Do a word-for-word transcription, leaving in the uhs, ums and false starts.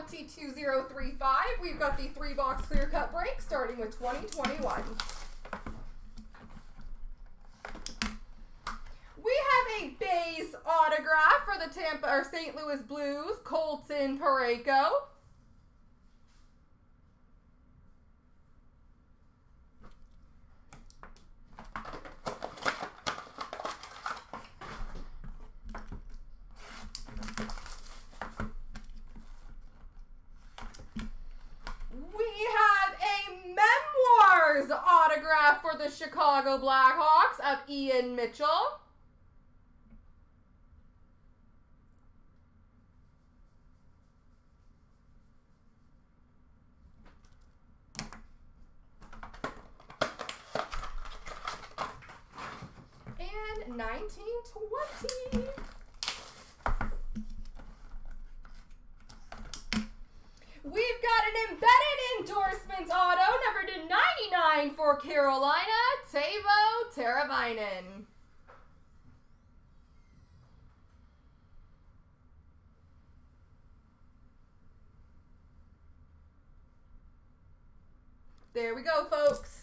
two zero three five. We've got the three-box clear cut break starting with twenty twenty-one. We have a base autograph for the Tampa or Saint Louis Blues, Colton Parayko. Autograph for the Chicago Blackhawks of Ian Mitchell. And nineteen twenty. We've got an embedded endorsements auto, number to ninety-nine for Carolina, Teuvo Teravainen. There we go, folks.